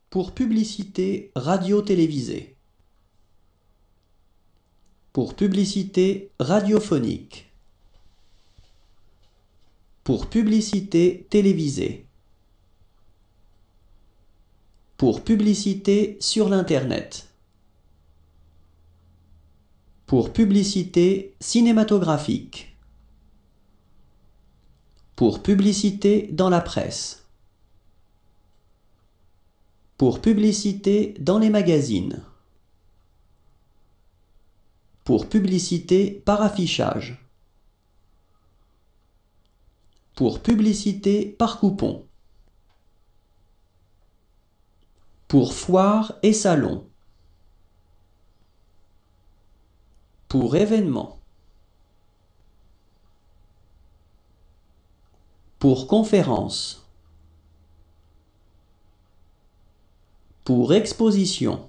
Pour publicité radio-télévisée. Pour publicité radiophonique. Pour publicité télévisée. Pour publicité sur l'Internet. Pour publicité cinématographique. Pour publicité dans la presse. Pour publicité dans les magazines. Pour publicité par affichage. Pour publicité par coupon. Pour foire et salon. Pour événement. Pour conférence. Pour exposition.